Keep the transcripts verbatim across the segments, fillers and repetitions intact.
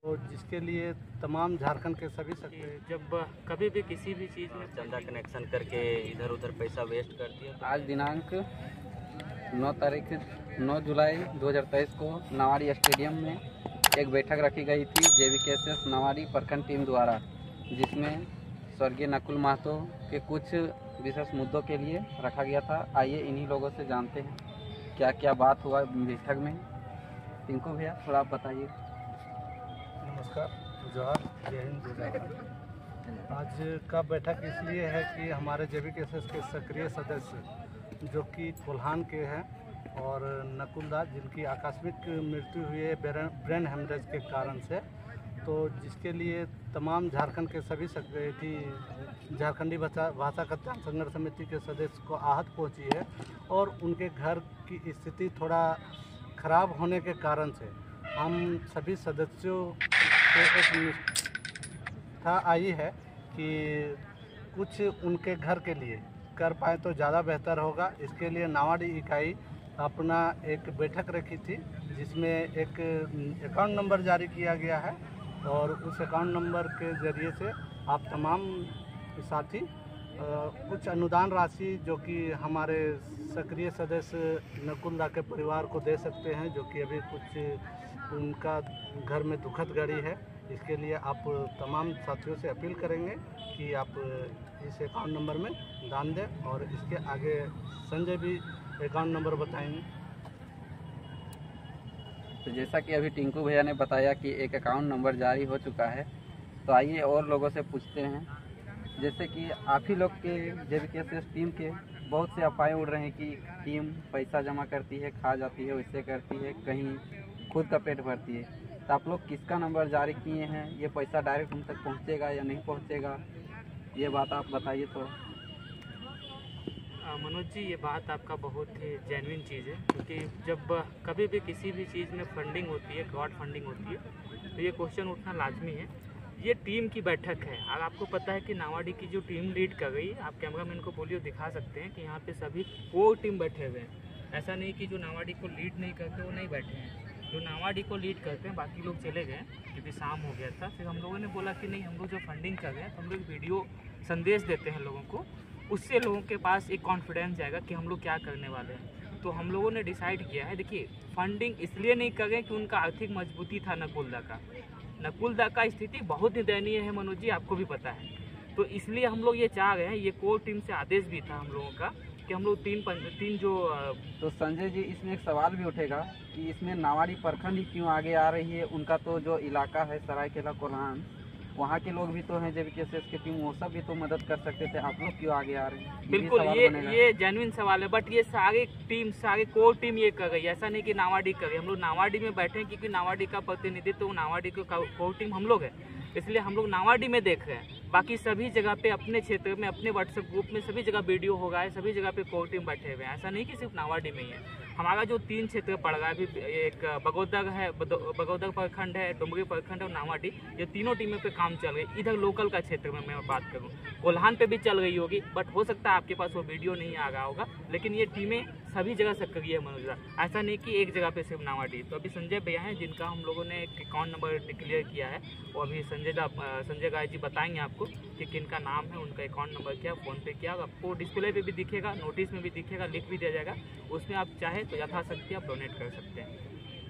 और जिसके लिए तमाम झारखंड के सभी सकते जब कभी भी किसी भी चीज़ में चंदा कनेक्शन करके इधर उधर पैसा वेस्ट करती है। आज दिनांक नौ तारीख नौ जुलाई दो हज़ार तेईस को नावाड़ी स्टेडियम में एक बैठक रखी गई थी जेवीकेएसएस नावाड़ी प्रखंड टीम द्वारा, जिसमें स्वर्गीय नकुल महतो के कुछ विशेष मुद्दों के लिए रखा गया था। आइए इन्हीं लोगों से जानते हैं क्या क्या बात हुआ बैठक में। टिंकू भैया थोड़ा आप बताइए। नमस्कार, जोहार, जय हिंद, जय भारत। आज का बैठक इसलिए है कि हमारे जेवीकेएसएस के सक्रिय सदस्य जो कि कोल्हान के हैं और नकुल दास, जिनकी आकस्मिक मृत्यु हुई है ब्रेन हेमरेज के कारण से, तो जिसके लिए तमाम झारखंड के सभी सेक्रेटरी झारखंडी भाषा कल्याण संघर्ष समिति के सदस्य को आहत पहुंची है और उनके घर की स्थिति थोड़ा खराब होने के कारण से हम सभी सदस्यों से एक निष्ठा आई है कि कुछ उनके घर के लिए कर पाए तो ज़्यादा बेहतर होगा। इसके लिए नावाड़ी इकाई अपना एक बैठक रखी थी, जिसमें एक अकाउंट नंबर जारी किया गया है और उस अकाउंट नंबर के ज़रिए से आप तमाम साथी कुछ अनुदान राशि जो कि हमारे सक्रिय सदस्य नकुल दा के परिवार को दे सकते हैं, जो कि अभी कुछ उनका घर में दुखद घड़ी है। इसके लिए आप तमाम साथियों से अपील करेंगे कि आप इस अकाउंट नंबर में दान दें और इसके आगे संजय भी अकाउंट नंबर बताएंगे। तो जैसा कि अभी टिंकू भैया ने बताया कि एक अकाउंट नंबर जारी हो चुका है, तो आइए और लोगों से पूछते हैं। जैसे कि आप ही लोग के जेवीकेएसएस टीम के बहुत से अफवाहें उड़ रहे हैं कि टीम पैसा जमा करती है, खा जाती है, वैसे करती है, कहीं खुद का पेट भरती है। तो आप लोग किसका नंबर जारी किए हैं? ये पैसा डायरेक्ट हम तक पहुंचेगा या नहीं पहुंचेगा, ये बात आप बताइए। तो मनोज जी, ये बात आपका बहुत ही जेन्युइन चीज़ है, क्योंकि जब कभी भी किसी भी चीज़ में फंडिंग होती है, क्राउड फंडिंग होती है, तो ये क्वेश्चन उठना लाजमी है। ये टीम की बैठक है। अब आपको पता है कि नावाड़ी की जो टीम लीड कर गई, आप कैमरामैन को बोलिए दिखा सकते हैं कि यहाँ पे सभी कोर टीम बैठे हुए हैं। ऐसा नहीं कि जो नावाड़ी को लीड नहीं करते वो नहीं बैठे हैं। जो नावाड़ी को लीड करते हैं बाकी लोग चले गए क्योंकि शाम हो गया था। फिर हम लोगों ने बोला कि नहीं, हम लोग जो फंडिंग कर रहे हैं तो हम लोग वीडियो संदेश देते हैं लोगों को, उससे लोगों के पास एक कॉन्फिडेंस जाएगा कि हम लोग क्या करने वाले हैं। तो हम लोगों ने डिसाइड किया है, देखिए फंडिंग इसलिए नहीं कर रहे कि उनका आर्थिक मजबूती था नकुल दा का। नकुल दा का स्थिति बहुत ही दयनीय है मनोज जी, आपको भी पता है। तो इसलिए हम लोग ये चाह रहे हैं, ये कोर टीम से आदेश भी था हम लोगों का कि हम लोग तीन तीन जो तो संजय जी, इसमें एक सवाल भी उठेगा कि इसमें नावाड़ी प्रखंड ही क्यों आगे आ रही है? उनका तो जो इलाका है सरायकेला कोल्हान, वहाँ के लोग भी तो हैं जेवीकेएसएस की टीम, वो सब भी तो मदद कर सकते थे। आप लोग क्यों आगे आ रहे हैं? बिल्कुल, ये ये जेन्युइन सवाल है, बट ये सारे टीम सारे कोर टीम ये कर रही है। ऐसा नहीं कि नावाड़ी कर रही है। हम लोग नावाड़ी में बैठे हैं क्योंकि नावाड़ी का प्रतिनिधित्व तो नावाड़ी को कोर टीम हम लोग है, इसलिए हम लोग नावाड़ी में देख रहे हैं। बाकी सभी जगह पे अपने क्षेत्र में, अपने व्हाट्सएप ग्रुप में सभी जगह वीडियो हो रहा है, सभी जगह पे कोर टीम बैठे हुए हैं। ऐसा नहीं कि सिर्फ नावाड़ी में ही है। हमारा जो तीन क्षेत्र पड़ रहा है अभी, एक बगौदर है, बगौदर प्रखंड है, डुमरी प्रखंड और नावाड़ी, ये तीनों टीमों पे काम चल रही है। इधर लोकल का क्षेत्र में मैं बात करूँ, कोल्हान पे भी चल रही होगी, बट हो सकता है आपके पास वो वीडियो नहीं आ रहा होगा, लेकिन ये टीमें सभी जगह सक्रिय है मनोज दा। ऐसा नहीं कि एक जगह पे सिर्फ नावाड़ी। तो अभी संजय भैया हैं जिनका हम लोगों ने एक अकाउंट नंबर डिक्लेयर किया है, और अभी संजय दा संजय गाय जी बताएंगे आपको कि किनका नाम है, उनका अकाउंट नंबर क्या, फ़ोन पे क्या। आपको डिस्प्ले पे भी दिखेगा, नोटिस में भी दिखेगा, लिख भी दिया जाएगा। उसमें आप चाहे तो यथाशक्ति आप डोनेट कर सकते हैं।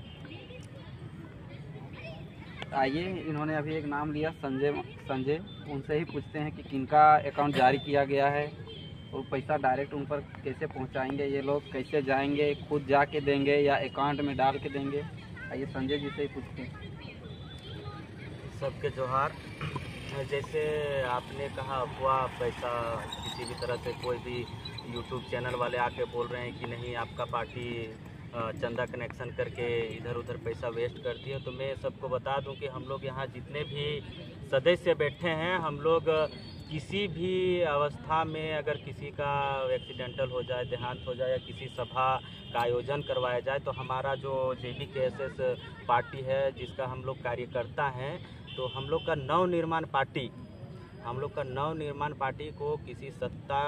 आइए, इन्होंने अभी एक नाम लिया संजय संजय उनसे ही पूछते हैं कि किनका अकाउंट जारी किया गया है और पैसा डायरेक्ट उन पर कैसे पहुंचाएंगे, ये लोग कैसे जाएंगे, खुद जाके देंगे या अकाउंट में डाल के देंगे। आइए संजय जी से ही पूछते हैं। सबके जोहार। जैसे आपने कहा अफवाह, पैसा किसी भी तरह से कोई भी यूट्यूब चैनल वाले आके बोल रहे हैं कि नहीं आपका पार्टी चंदा कनेक्शन करके इधर उधर पैसा वेस्ट करती है, तो मैं सबको बता दूं कि हम लोग यहाँ जितने भी सदस्य बैठे हैं, हम लोग किसी भी अवस्था में अगर किसी का एक्सीडेंटल हो जाए, देहांत हो जाए या किसी सभा का आयोजन करवाया जाए, तो हमारा जो जेवीकेएसएस पार्टी है जिसका हम लोग कार्यकर्ता हैं, तो हम लोग का नव निर्माण पार्टी हम लोग का नव निर्माण पार्टी को किसी सत्ता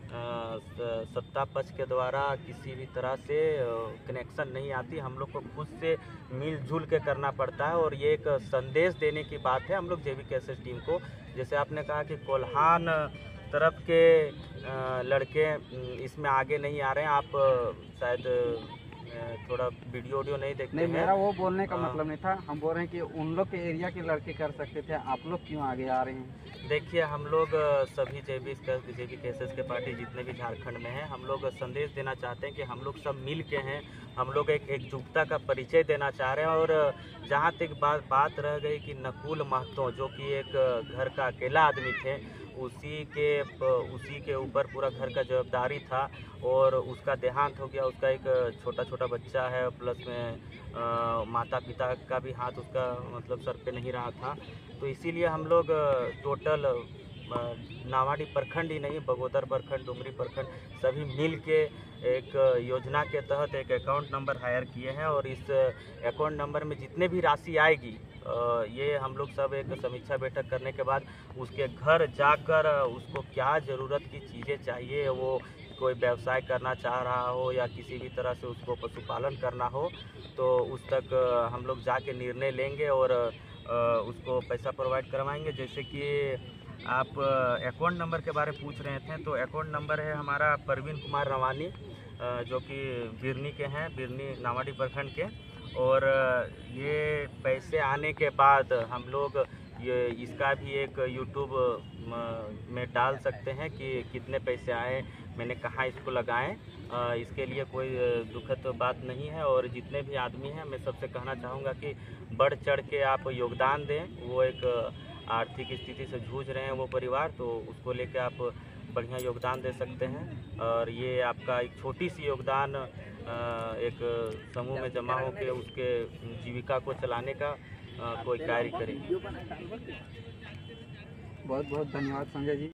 अ, स- सत्ता पक्ष के द्वारा किसी भी तरह से कनेक्शन नहीं आती। हम लोग को खुद से मिलजुल के करना पड़ता है और ये एक संदेश देने की बात है हम लोग J V K S S team को। जैसे आपने कहा कि कोल्हान तरफ के अ, लड़के अम, इसमें आगे नहीं आ रहे हैं। आप अ, शायद अ, थोड़ा वीडियो वीडियो नहीं देखते नहीं, हैं। मेरा वो बोलने का हाँ। मतलब नहीं था। हम बोल रहे हैं कि उन लोग के एरिया के लड़के कर सकते थे, आप लोग क्यों आगे आ रहे हैं? देखिए, हम लोग अ, सभी J B J B K S S के पार्टी जितने भी झारखंड में हैं, हम लोग संदेश देना चाहते हैं कि हम लोग सब मिल के हैं। हम लोग एक एकजुटता का परिचय देना चाह रहे हैं। और अ, जहाँ तक बात बात रह गई कि नकुल महतो जो कि एक अ, घर का अकेला आदमी थे, उसी के प- उसी के ऊपर पूरा घर का जवाबदारी था और उसका देहांत हो गया। उसका एक छोटा छोटा बच्चा है, प्लस में अ, माता पिता का भी हाथ उसका मतलब सर पे नहीं रहा था। तो इसीलिए हम लोग अ, टोटल अ, नावाडी प्रखंड ही नहीं, बगोदर प्रखंड, डुमरी प्रखंड सभी मिल के एक अ, योजना के तहत एक अकाउंट नंबर हायर किए हैं। और इस अकाउंट नंबर में जितने भी राशि आएगी, अ, ये हम लोग सब एक समीक्षा बैठक करने के बाद उसके घर जाकर उसको क्या ज़रूरत की चीज़ें चाहिए, वो कोई व्यवसाय करना चाह रहा हो या किसी भी तरह से उसको पशुपालन करना हो, तो उस तक अ, हम लोग जाके निर्णय लेंगे और अ, उसको पैसा प्रोवाइड करवाएंगे। जैसे कि आप अकाउंट नंबर के बारे में पूछ रहे थे, तो अकाउंट नंबर है हमारा प्रवीण कुमार रवानी, अ, जो कि बिरनी के हैं, बिरनी नावाडी प्रखंड के। और अ, ये पैसे आने के बाद हम लोग ये इसका भी एक यूट्यूब में डाल सकते हैं कि कितने पैसे आए, मैंने कहाँ इसको लगाएं। अ, इसके लिए कोई अ, दुखद बात नहीं है। और जितने भी आदमी हैं, मैं सबसे कहना चाहूँगा कि बढ़ चढ़ के आप योगदान दें। वो एक आर्थिक स्थिति से जूझ रहे हैं वो परिवार, तो उसको लेकर आप बढ़िया योगदान दे सकते हैं। और ये आपका एक छोटी सी योगदान अ, एक समूह में जमा होकर उसके जीविका को चलाने का अ, कोई कार्य करे। बहुत बहुत धन्यवाद संजय जी।